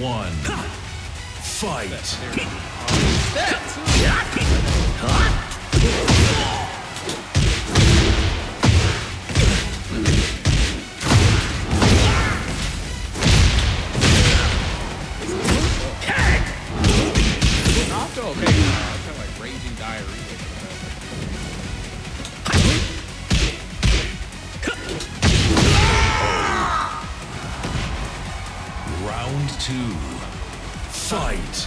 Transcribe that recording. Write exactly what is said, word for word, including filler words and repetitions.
one. Fight. Okay, uh, kind of like raging diarrhea. Round two. Fight.